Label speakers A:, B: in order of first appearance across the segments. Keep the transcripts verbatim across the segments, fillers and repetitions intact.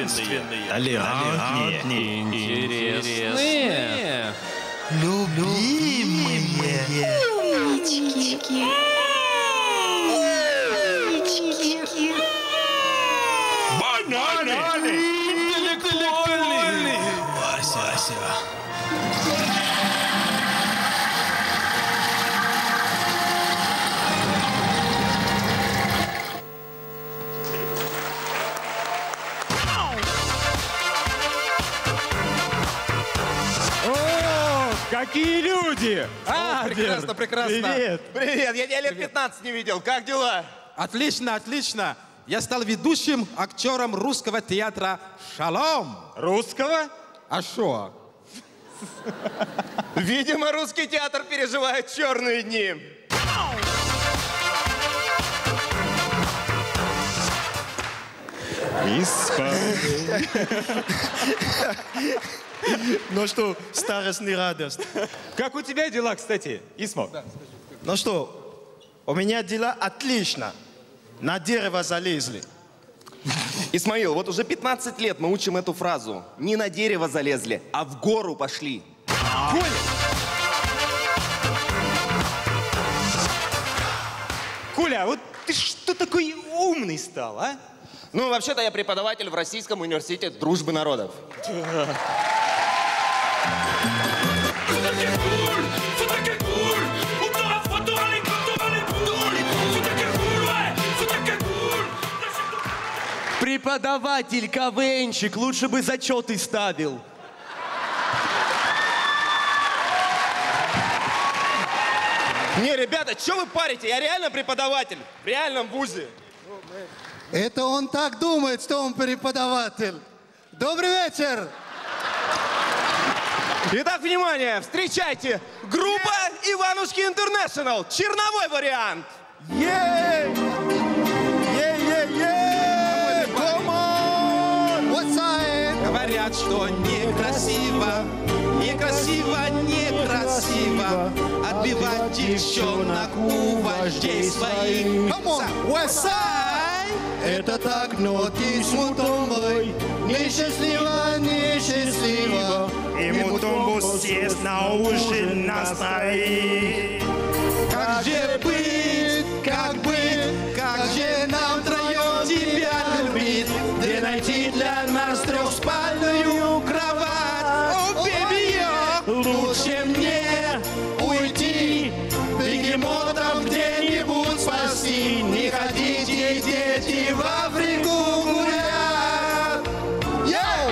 A: Таинственные, толерантные, интересные, любимые.
B: Умнички. Умнички.
A: Бананы. Интеллектуальные. Вася, Вася.
C: Какие люди!
D: О, прекрасно, прекрасно.
C: Привет.
D: Привет, я тебя лет пятнадцать не видел. Как дела?
C: Отлично, отлично. Я стал ведущим актером русского театра «Шалом».
D: Русского?
C: А шо?
D: Видимо, русский театр переживает черные дни.
A: Испания. Ну что, старость не радость.
E: Как у тебя дела, кстати, Исмо?
A: Ну что, у меня дела отлично. На дерево залезли.
D: Исмаил, вот уже пятнадцать лет мы учим эту фразу. Не на дерево залезли, а в гору пошли.
E: Коля! Коля, вот ты что такой умный стал, а?
D: Ну, вообще-то я преподаватель в Российском университете дружбы народов.
F: Преподаватель, КВНщик, лучше бы зачеты ставил.
D: Не, ребята, что вы парите? Я реально преподаватель. В реальном вузе.
G: Это он так думает, что он преподаватель. Добрый вечер!
D: Итак, внимание, встречайте, группа Иванушки Интернешнл, черновой вариант.
A: Ей! Ей-ей-ей! Come on!
G: What's up?
C: Говорят, что некрасиво, некрасиво, некрасиво отбивать девчонок у вождей своих.
G: Come on, what's up? Это так, но ты с мутомбой. Несчастливо, несчастливо.
A: И мутомбу съест на ужин настоит.
C: Как же быть, как быть, как же нам втроем тебя любить? Где найти для нас трехспальную кровать? О, беби, лучше мне уйти бегемотом где-нибудь спасти. Не хотите, дети, в Африку гулять. Йоу!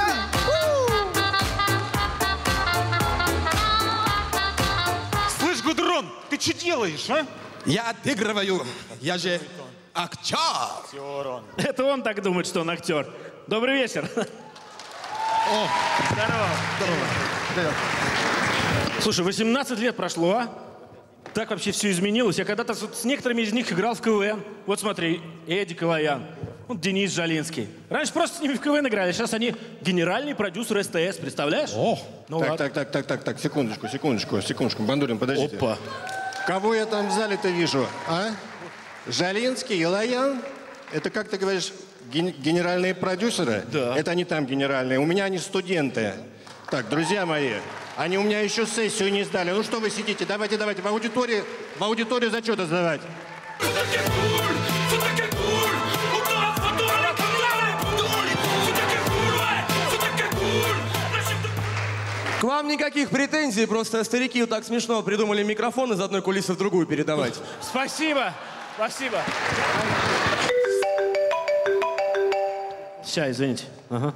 E: Слышь, Гудрон, ты что делаешь, а?
C: Я отыгрываю, я же актер.
H: Это он так думает, что он актер. Добрый вечер.
C: О,
H: Здорово.
C: здорово.
H: Слушай, восемнадцать лет прошло, а? Так вообще все изменилось. Я когда-то с с некоторыми из них играл в КВН. Вот смотри, Эдик Иваян, вот Денис Жалинский. Раньше просто с ними в КВН играли, сейчас они генеральный продюсер СТС, представляешь?
C: О,
H: ну
I: так,
H: ладно.
I: так, так, так, так, так, секундочку, секундочку, секундочку. Бандурин, подождите.
H: Опа.
I: Кого я там в зале-то вижу, а? Жалинский, Илаян? Это, как ты говоришь, ген- генеральные продюсеры?
H: Да.
I: Это они там генеральные. У меня они студенты. Так, друзья мои, они у меня еще сессию не сдали. Ну что вы сидите? Давайте, давайте, в аудитории, в аудиторию зачеты сдавать.
F: К вам никаких претензий, просто старики вот так смешно придумали микрофон из одной кулисы в другую передавать.
H: Спасибо, спасибо. Сейчас, извините. Ага.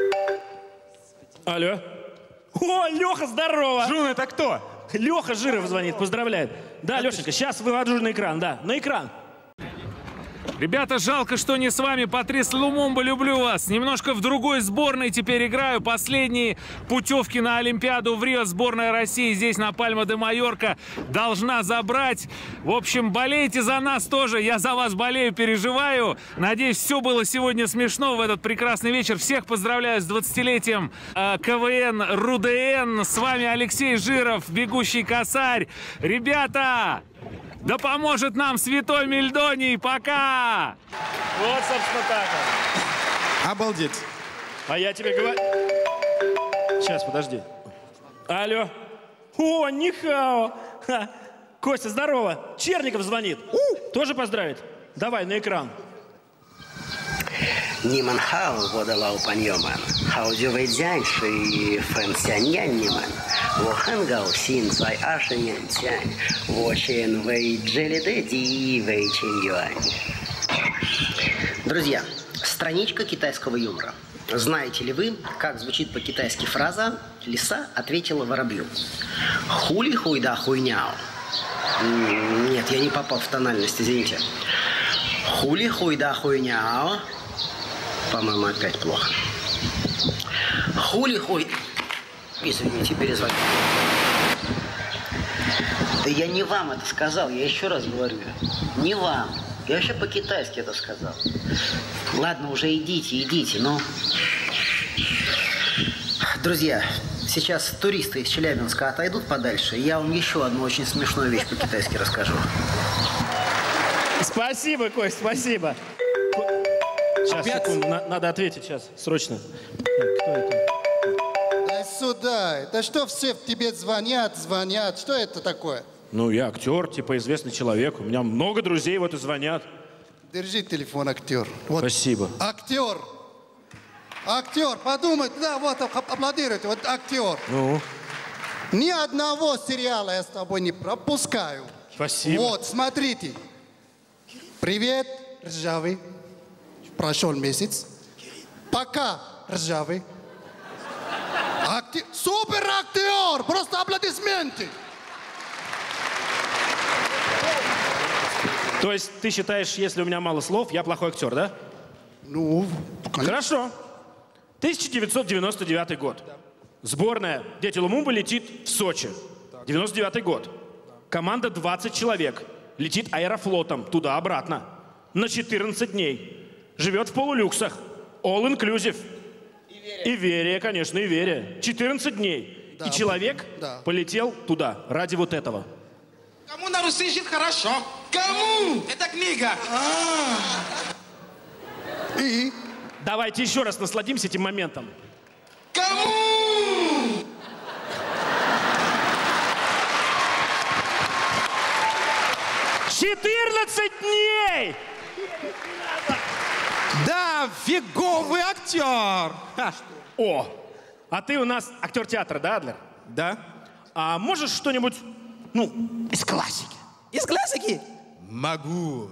H: Алло. О, Леха, здорово!
E: Жун, это кто?
H: Леха Жиров звонит, поздравляет. Да, Лешенька, сейчас вывожу на экран, да, на экран.
J: Ребята, жалко, что не с вами. Патрис Лумумба, люблю вас. Немножко в другой сборной теперь играю. Последние путевки на Олимпиаду в Рио сборная России здесь на Пальма-де-Майорка должна забрать. В общем, болейте за нас тоже. Я за вас болею, переживаю. Надеюсь, все было сегодня смешно в этот прекрасный вечер. Всех поздравляю с двадцатилетием э, КВН РУДН. С вами Алексей Жиров, бегущий косарь. Ребята! Да поможет нам святой Мельдоний! Пока!
H: Вот, собственно, так.
C: Обалдеть.
H: А я тебе говорю... Сейчас, подожди. Алло. О, нихао. Ха. Костя, здорово. Черников звонит. У, тоже поздравить? Давай, на экран.
K: Ниман хау водалау паньоман. Хаудювей дзяньши фэнсяньянниман. Вохангау син цай ашиньян цянь. Вочен вэй джеледэди вэй чиньюань. Друзья, страничка китайского юмора. Знаете ли вы, как звучит по-китайски фраза «Лиса ответила воробью»? Хули хуйда хуйняо. Нет, я не попал в тональность, извините. Хули хуйда хуйняо. По-моему, опять плохо. Хули хуй... Извините, перезвоню. Да я не вам это сказал, я еще раз говорю. Не вам. Я вообще по-китайски это сказал. Ладно, уже идите, идите, но... Друзья, сейчас туристы из Челябинска отойдут подальше, и я вам еще одну очень смешную вещь по-китайски расскажу.
H: Спасибо, Кость, спасибо. Сейчас,
C: Опять?
H: секунду, на- надо ответить сейчас, срочно. Так, кто это?
G: Дай сюда. Это что все в тебе звонят, звонят? Что это такое?
H: Ну, я актер, типа известный человек. У меня много друзей вот и звонят.
G: Держи телефон, актер. Вот.
H: Спасибо.
G: Актер. Актер, подумай, да, вот, аплодируйте, вот актер.
H: Ну,
G: Ни одного сериала я с тобой не пропускаю.
H: спасибо.
G: Вот, смотрите. Привет, ржавый. Прошел месяц. Пока, ржавый. Акте... Супер актер! Просто аплодисменты!
H: То есть ты считаешь, если у меня мало слов, я плохой актер, да?
G: Ну,
H: Хорошо. тысяча девятьсот девяносто девятый год. Сборная «Дети Лумумбы» летит в Сочи. девяносто девятый год. Команда двадцать человек. Летит аэрофлотом туда-обратно. На четырнадцать дней. Живет в полулюксах. All inclusive. Иверия, конечно, Иверия. четырнадцать дней.
G: Да.
H: И человек
G: Да.
H: полетел туда ради вот этого.
C: Кому на Руси жить хорошо? Кому? Это книга.
G: и...
H: Давайте еще раз насладимся этим моментом.
C: Кому?
H: четырнадцать дней!
C: Да, фиговый актер. Ха.
H: О, а ты у нас актер театра, да, Адлер?
C: Да.
H: А можешь что-нибудь, ну, из классики?
C: Из классики? Могу.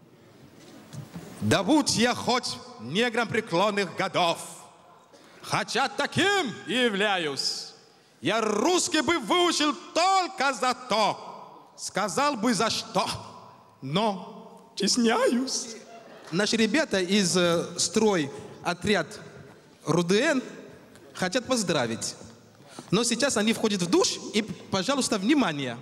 C: Да будь я хоть негром преклонных годов, хотя таким и являюсь, я русский бы выучил только за то, сказал бы за что, но стесняюсь. Наши ребята из э, строй отряд РУДН хотят поздравить. Но сейчас они входят в душ, и, пожалуйста, внимание.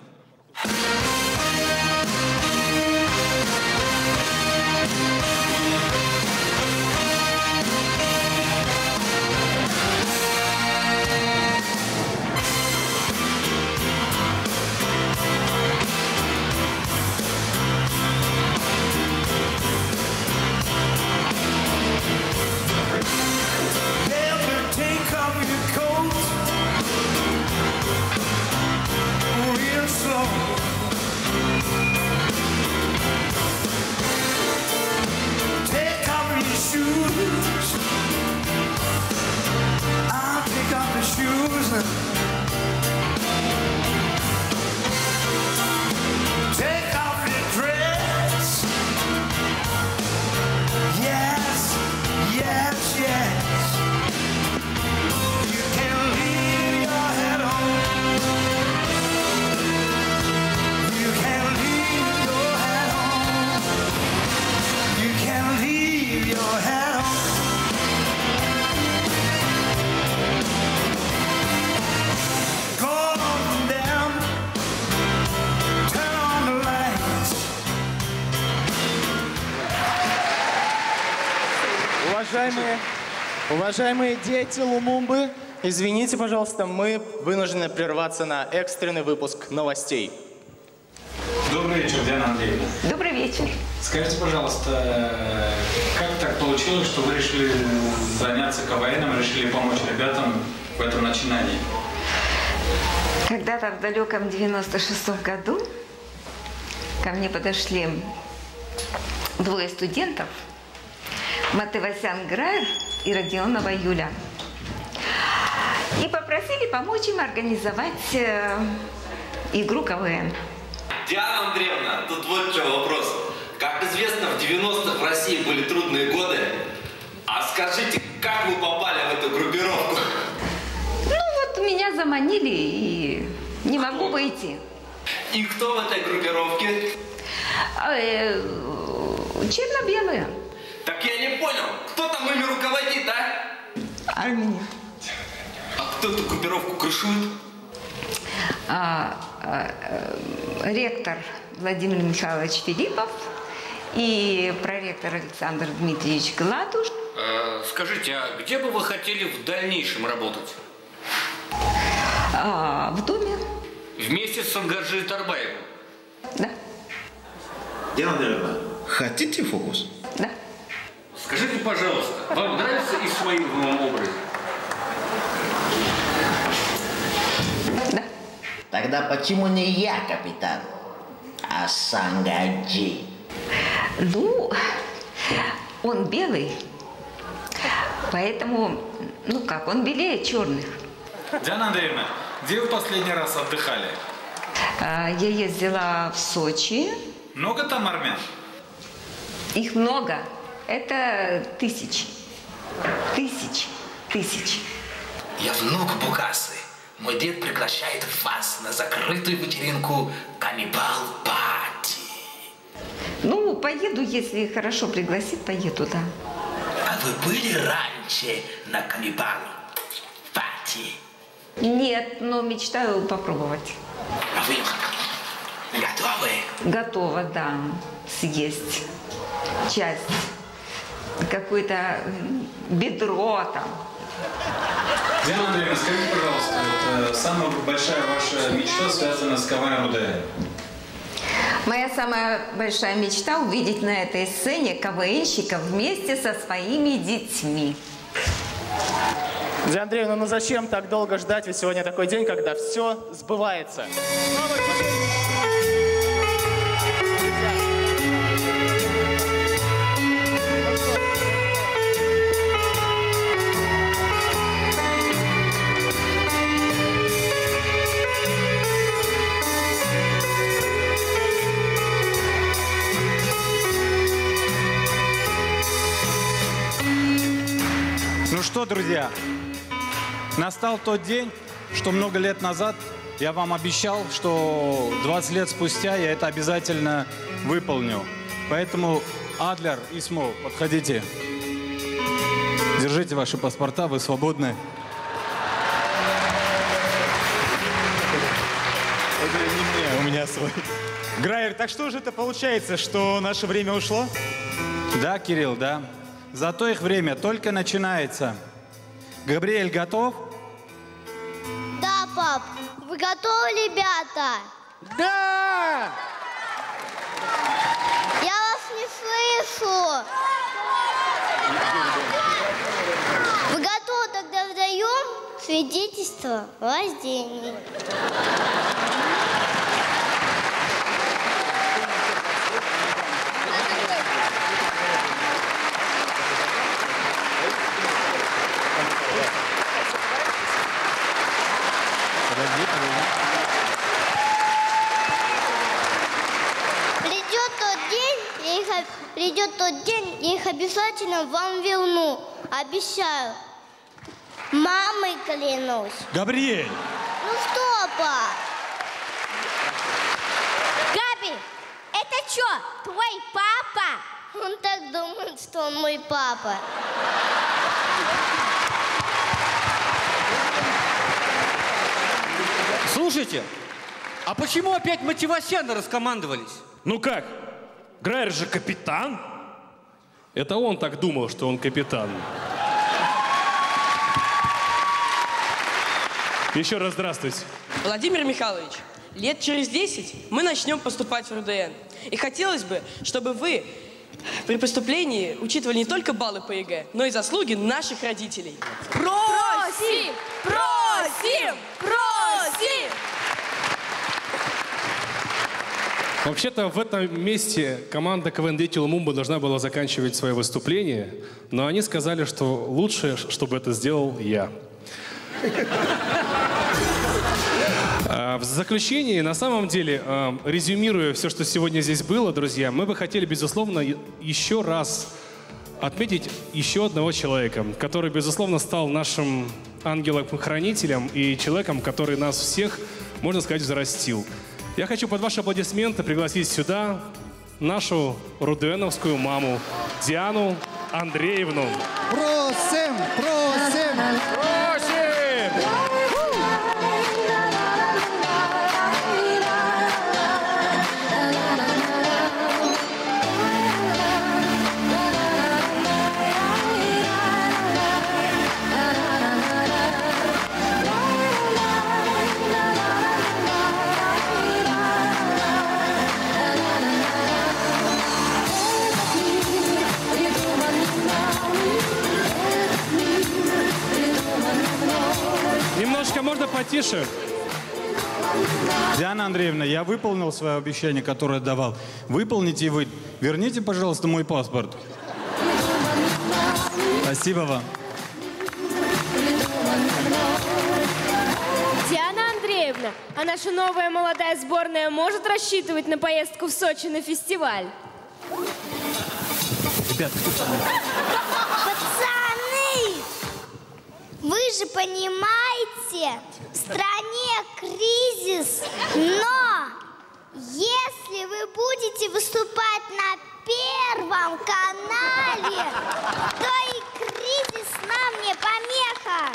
L: Уважаемые, уважаемые дети Лумумбы, извините, пожалуйста, мы вынуждены прерваться на экстренный выпуск новостей.
E: Добрый вечер, Диана Андреевна.
B: Добрый вечер.
J: Скажите, пожалуйста, как так получилось, что вы решили заняться КВНом, решили помочь ребятам в этом начинании?
M: Когда-то в далеком девяносто шестом году ко мне подошли двое студентов, Матывасян Граев и Родионова Юля, и попросили помочь им организовать э, игру КВН.
N: Диана Андреевна, тут вот что вопрос. Как известно, в девяностых в России были трудные годы. А скажите, как вы попали в эту группировку?
M: Ну вот меня заманили и не могу выйти.
N: И кто в этой группировке?
M: А, э, черно-белые.
N: Так я не понял, кто там ими руководит, а?
M: Армения.
N: А кто эту группировку крышует?
M: А, а, а, ректор Владимир Михайлович Филиппов и проректор Александр Дмитриевич Гладуш.
O: Э, скажите, а где бы вы хотели в дальнейшем работать?
M: А, в доме.
O: Вместе с Ангарджи Тарбаевым?
M: Да.
N: Диана Андреевна, хотите фокус?
M: Да.
O: Скажите, пожалуйста, вам нравится Исмаил в новом образе?
M: Да.
P: Тогда почему не я капитан, а Сангаджи?
M: Ну, он белый, поэтому, ну как, он белее черных.
J: Диана Андреевна, где вы последний раз отдыхали?
M: А, я ездила в Сочи.
J: Много там армян?
M: Их много. Это тысячи. Тысячи. Тысячи.
N: Я внук Бугасы. Мой дед приглашает вас на закрытую вечеринку «Каннибал Пати».
M: Ну, поеду, если хорошо пригласит, поеду, да.
N: А вы были раньше на «Каннибал Пати»?
M: Нет, но мечтаю попробовать.
N: А вы готовы?
M: Готова, да, съесть часть. Какое-то бедро там.
J: Диана Андреевна, скажите, пожалуйста, вот, э, самая большая ваша мечта связана с КВН РУДН?
M: Моя самая большая мечта – увидеть на этой сцене КВНщиков вместе со своими детьми.
L: Диана Андреевна, ну зачем так долго ждать? Ведь сегодня такой день, когда все сбывается.
Q: Ну что, друзья, настал тот день, что много лет назад я вам обещал, что двадцать лет спустя я это обязательно выполню. Поэтому, Адлер, Исмо, подходите. Держите ваши паспорта, вы свободны.
E: Это не мне, у меня свой. Граер, так что же это получается, что наше время ушло?
Q: Да, Кирилл, да. Зато их время только начинается. Габриэль готов?
R: Да, пап. Вы готовы, ребята?
G: Да!
R: Я вас не слышу. Вы готовы? Тогда вдаем свидетельство о рождении. Придет тот день, я их, придет тот день, я их обязательно вам верну. Обещаю. Мамой клянусь.
E: Габриэль!
R: Ну что, пап?
B: Габи, это что, твой папа?
R: Он так думает, что он мой папа.
S: Слушайте, а почему опять Мативасяна раскомандовались?
H: Ну как? Граер же капитан. Это он так думал, что он капитан. Еще раз здравствуйте.
F: Владимир Михайлович,
T: лет через десять мы начнем поступать в РУДН. И хотелось бы, чтобы вы при поступлении учитывали не только баллы по ЕГЭ, но и заслуги наших родителей.
U: Просим! Просим! Просим!
V: Вообще-то в этом месте команда КВН «Дети Лумумбы» должна была заканчивать свое выступление, но они сказали, что лучше, чтобы это сделал я. В заключение, на самом деле, резюмируя все, что сегодня здесь было, друзья, мы бы хотели, безусловно, еще раз отметить еще одного человека, который, безусловно, стал нашим ангелом-хранителем и человеком, который нас всех, можно сказать, взрастил. Я хочу под ваши аплодисменты пригласить сюда нашу руденовскую маму Диану Андреевну.
G: Просим, просим,
V: просим! Немножко можно потише?
Q: Диана Андреевна, я выполнил свое обещание, которое давал. Выполните и вы. Верните, пожалуйста, мой паспорт. Спасибо вам.
U: Диана Андреевна, а наша новая молодая сборная может рассчитывать на поездку в Сочи на фестиваль?
Q: Ребята, кто там?
R: Пацаны! Вы же понимаете, в стране кризис, но если вы будете выступать на Первом канале, то и кризис нам не помеха.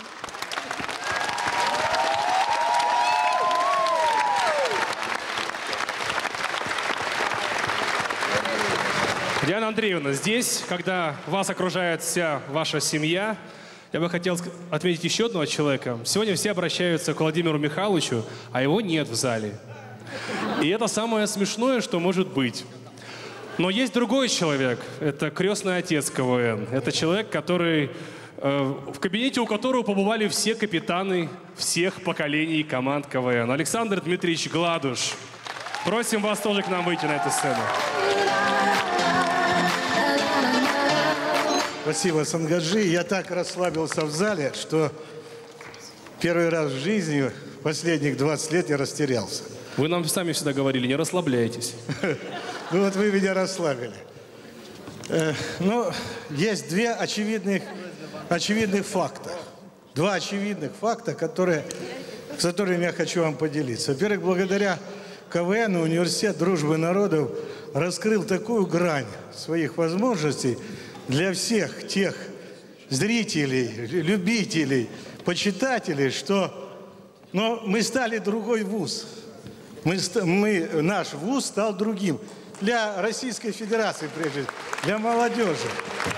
V: Диана Андреевна, здесь, когда вас окружает вся ваша семья, я бы хотел отметить еще одного человека. Сегодня все обращаются к Владимиру Михайловичу, а его нет в зале. И это самое смешное, что может быть. Но есть другой человек. Это крестный отец КВН. Это человек, который, э, в кабинете у которого побывали все капитаны всех поколений команд КВН. Александр Дмитриевич Гладуш. Просим вас тоже к нам выйти на эту сцену.
W: Спасибо, Сангаджи. Я так расслабился в зале, что первый раз в жизни последних двадцать лет я растерялся.
V: Вы нам сами всегда говорили, не расслабляйтесь.
W: Ну вот вы меня расслабили. Ну, есть две очевидных, очевидных факта. Два очевидных факта, которые, с которыми я хочу вам поделиться. Во-первых, благодаря КВН Университет дружбы народов раскрыл такую грань своих возможностей для всех тех зрителей, любителей, почитателей, что но мы стали другой вуз. Мы, мы, наш вуз стал другим. Для Российской Федерации, прежде, для молодежи.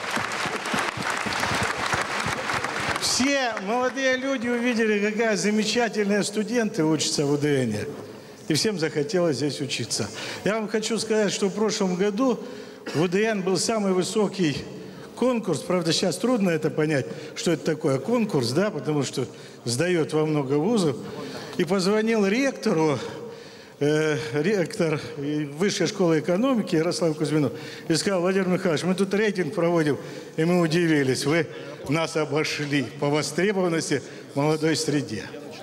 W: Все молодые люди увидели, какая замечательная студенты учатся в УДНе. И всем захотелось здесь учиться. Я вам хочу сказать, что в прошлом году в УДН был самый высокий конкурс. Правда, сейчас трудно это понять, что это такое конкурс, да, потому что сдает во много вузов. И позвонил ректору, э, ректор Высшей школы экономики Ярослав Кузьминов, и сказал: Владимир Михайлович, мы тут рейтинг проводим, и мы удивились, вы нас обошли по востребованности в молодой среде.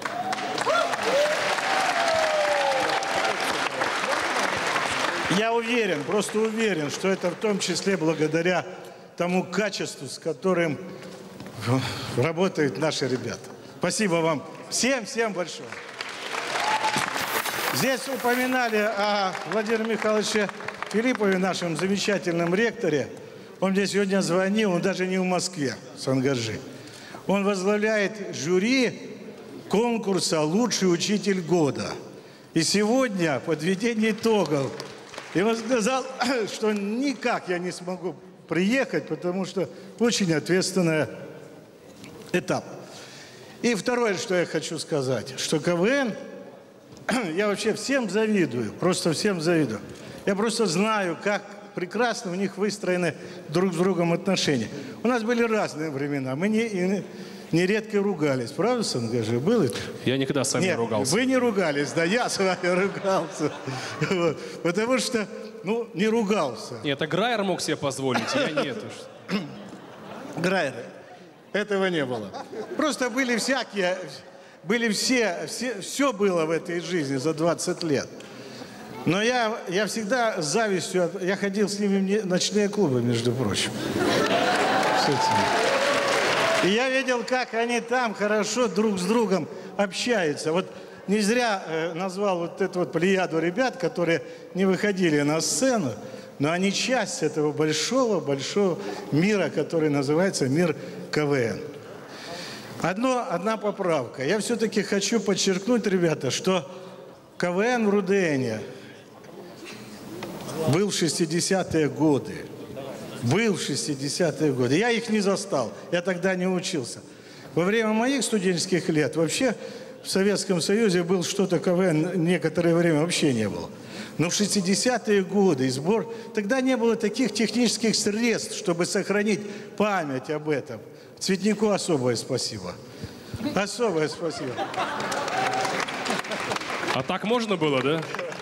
W: Я уверен, просто уверен, что это в том числе благодаря тому качеству, с которым работают наши ребята. Спасибо вам всем, всем большое. Здесь упоминали о Владимире Михайловиче Филиппове, нашем замечательном ректоре. Он мне сегодня звонил, он даже не в Москве, Сангаджи. Он возглавляет жюри конкурса «Лучший учитель года». И сегодня, в подведении итогов, и он сказал, что никак я не смогу приехать, потому что очень ответственный этап. И второе, что я хочу сказать, что КВН я вообще всем завидую, просто всем завидую. Я просто знаю, как прекрасно у них выстроены друг с другом отношения. У нас были разные времена, мы не, и нередко ругались. Правда, Сангажи, был это?
V: Я никогда с вами
W: Нет,
V: не ругался.
W: Вы не ругались, да, я с вами ругался. Вот. Потому что, ну, не ругался.
V: Нет, это Грайер мог себе позволить, я нет уж.
W: Грайер, этого не было. Просто были всякие, были все, все, все было в этой жизни за двадцать лет. Но я, я всегда с завистью, я ходил с ними в ночные клубы, между прочим. С этими. И я видел, как они там хорошо друг с другом общаются. Вот не зря э, назвал вот эту вот плеяду ребят, которые не выходили на сцену, но они часть этого большого-большого мира, который называется мир КВН. Одно, одна поправка. Я все-таки хочу подчеркнуть, ребята, что КВН в РУДНе был в шестидесятые годы. Был в шестидесятые годы. Я их не застал. Я тогда не учился. Во время моих студенческих лет вообще в Советском Союзе был что-то КВН, некоторое время вообще не было. Но в шестидесятые годы сбор... Тогда не было таких технических средств, чтобы сохранить память об этом. Цветнику особое спасибо. Особое спасибо.
V: А так можно было, да?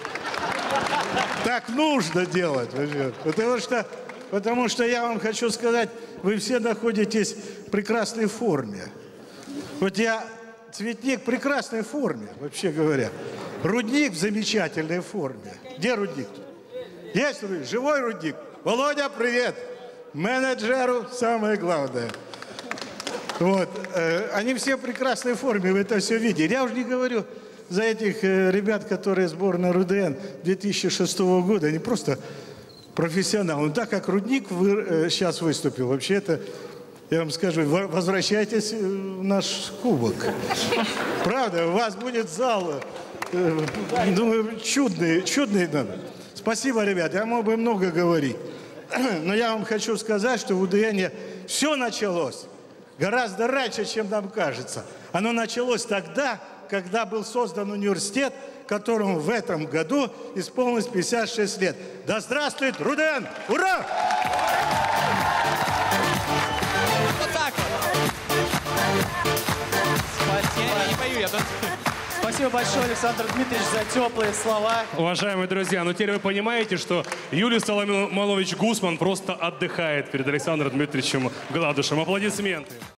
W: Так нужно делать, потому что, потому что я вам хочу сказать, вы все находитесь в прекрасной форме. Вот я, Цветник в прекрасной форме, вообще говоря. Рудник в замечательной форме. Где Рудник? Есть Рудник? Живой Рудник? Володя, привет! Менеджеру самое главное. Вот. Они все в прекрасной форме, вы это все видели. Я уже не говорю за этих ребят, которые сборная РУДН две тысячи шестого года, они просто профессионалы. Но так как Рудник вы, сейчас выступил, вообще это, я вам скажу, возвращайтесь в наш кубок. Правда, у вас будет зал, думаю, чудный, чудный. Спасибо, ребят, я мог бы много говорить. Но я вам хочу сказать, что в УДНе все началось гораздо раньше, чем нам кажется. Оно началось тогда, когда был создан университет, которому в этом году исполнилось пятьдесят шесть лет. Да здравствует РУДН! Ура!
A: Вот так вот. Спасибо. Я не пою, я тут.
L: Спасибо большое, Александр Дмитриевич, за теплые слова.
V: Уважаемые друзья, ну теперь вы понимаете, что Юлий Соломонович Гусман просто отдыхает перед Александром Дмитриевичем Гладышем. Аплодисменты.